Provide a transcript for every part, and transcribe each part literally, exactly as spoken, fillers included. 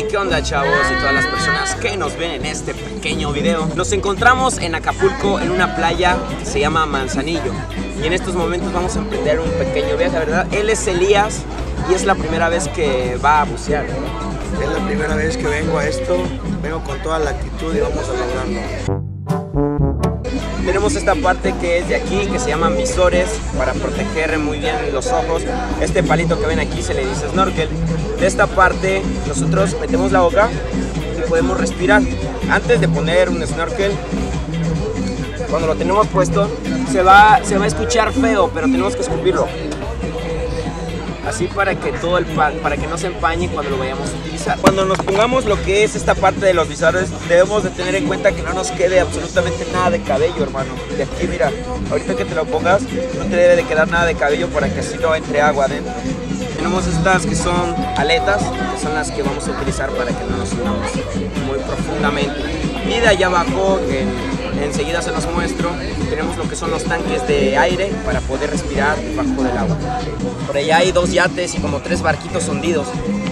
¿Qué onda, chavos? Y todas las personas que nos ven en este pequeño video. Nos encontramos en Acapulco, en una playa que se llama Manzanillo. Y en estos momentos vamos a emprender un pequeño viaje, ¿verdad? Él es Elías y es la primera vez que va a bucear, ¿no? Es la primera vez que vengo a esto. Vengo con toda la actitud y vamos a lograrlo. Tenemos esta parte que es de aquí, que se llaman visores, para proteger muy bien los ojos. Este palito que ven aquí se le dice snorkel. De esta parte nosotros metemos la boca y podemos respirar. Antes de poner un snorkel, cuando lo tenemos puesto, se va, se va a escuchar feo, pero tenemos que escupirlo. Así para que todo el pa para que no se empañe cuando lo vayamos a utilizar. Cuando nos pongamos lo que es esta parte de los visores, debemos de tener en cuenta que no nos quede absolutamente nada de cabello, hermano. De aquí, mira, ahorita que te lo pongas, no te debe de quedar nada de cabello para que así no entre agua adentro. Tenemos estas que son aletas, que son las que vamos a utilizar para que no nos hundamos muy profundamente. Y de allá abajo, en enseguida se los muestro, tenemos lo que son los tanques de aire para poder respirar debajo del agua. Por allá hay dos yates y como tres barquitos hundidos.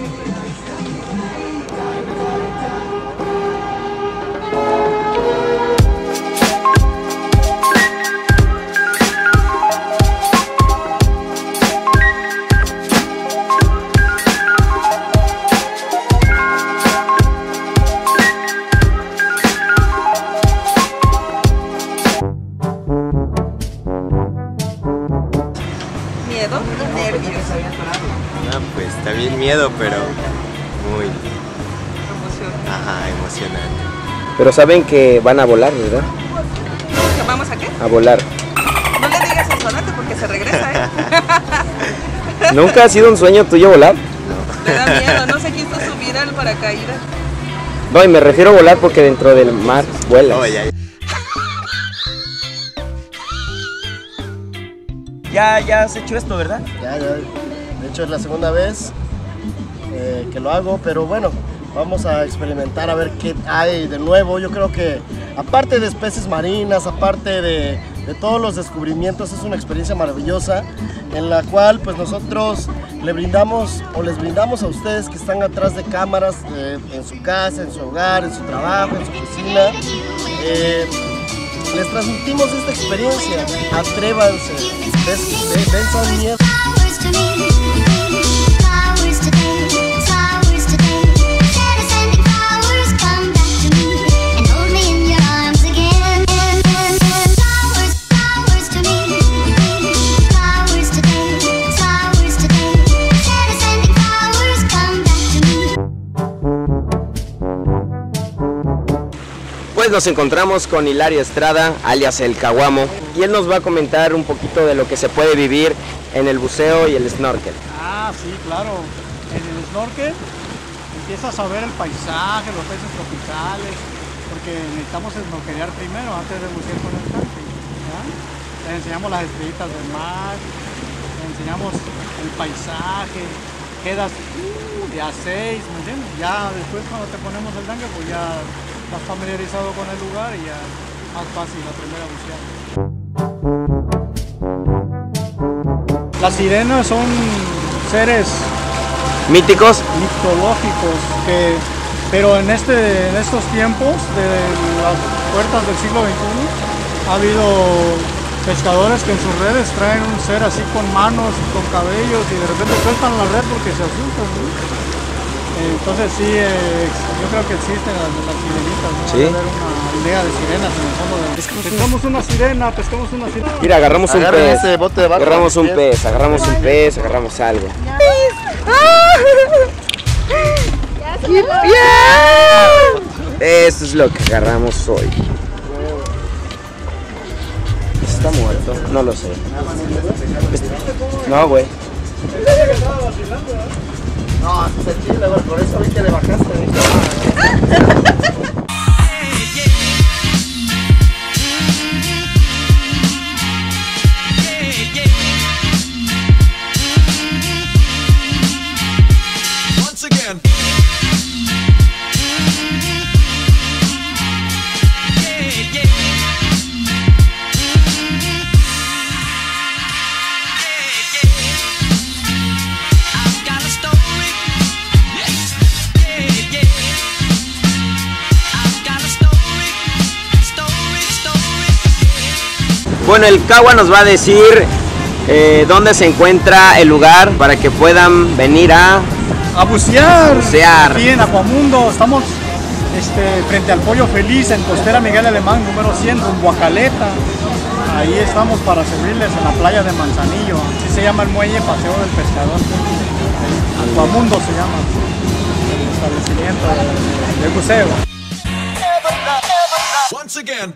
¿Miedo? ¿Nervios? No, pues también miedo, pero muy... Emoción. Ajá, emocionante. Pero saben que van a volar, ¿verdad? ¿Vamos a qué? A volar. No le digas a Sonate porque se regresa, ¿eh? ¿Nunca ha sido un sueño tuyo volar? Le da miedo, no se quiso subir al paracaídas. No, y me refiero a volar porque dentro del mar vuelas. Oh, ya, ya. Ya, ya has hecho esto, ¿verdad? Ya, ya. De hecho es la segunda vez eh, que lo hago, pero bueno, vamos a experimentar a ver qué hay de nuevo. Yo creo que aparte de especies marinas, aparte de, de todos los descubrimientos, es una experiencia maravillosa en la cual pues nosotros le brindamos o les brindamos a ustedes que están atrás de cámaras eh, en su casa, en su hogar, en su trabajo, en su oficina. Eh, les transmitimos esta experiencia. Atrévanse, venzan miedo. Pues nos encontramos con Hilario Estrada, alias El Caguamo, y él nos va a comentar un poquito de lo que se puede vivir en el buceo y el snorkel. Ah, sí, claro. En el snorkel empiezas a ver el paisaje, los peces tropicales, porque necesitamos snorkelear primero antes de bucear con el tanque. ¿Ya? Les enseñamos las estrellitas del mar, les enseñamos el paisaje, quedas uh, de a seis, ¿me entiendes? Ya después cuando te ponemos el tanque, pues ya estás familiarizado con el lugar y ya más fácil la primera buceada. Las sirenas son seres ¿Míticos? mitológicos, que, pero en, este, en estos tiempos de las puertas del siglo veintiuno ha habido pescadores que en sus redes traen un ser así con manos, con cabellos y de repente sueltan la red porque se asustan, ¿no? Entonces sí, eh, yo creo que existen las, las sirenitas, ¿no? Sí. Debe haber una idea de sirenas en el fondo del... Pescamos una sirena, pescamos una sirena. Mira, agarramos un Agarren pez, ese bote de barro. agarramos un pez, agarramos un pez, agarramos algo. Esto es lo que agarramos hoy. ¿Está muerto? No lo sé. No, güey. No, está chido, güey, por eso vi que le bajaste. Once again. I've got a story. Yeah, yeah. Bueno, el Cagua nos va a decir eh, dónde se encuentra el lugar para que puedan venir a... A bucear. bucear. Aquí en Aquamundo. Estamos este, frente al Pollo Feliz en Costera Miguel Alemán, número cien, rumbo a Caleta. Ahí estamos para servirles en la playa de Manzanillo. Así se llama el muelle Paseo del Pescador. Aquamundo se llama el establecimiento de, de buceo. Once again.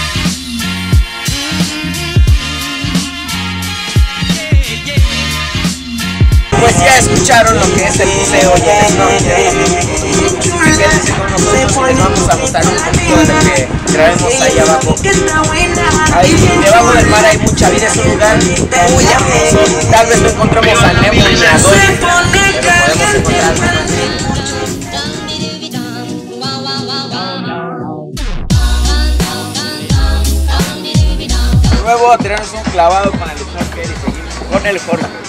Pues ya escucharon lo que es el buceo y el snorkel. Quédense con nosotros y les vamos a mostrar un poquito de lo que traemos ahí abajo. Ahí debajo del mar hay mucha vida, es un lugar muy hermoso. Tal vez no encontremos a Nemo ni a Dory, pero podemos encontrar luego tirarnos un clavado con el snorkel y seguimos con el Jorge.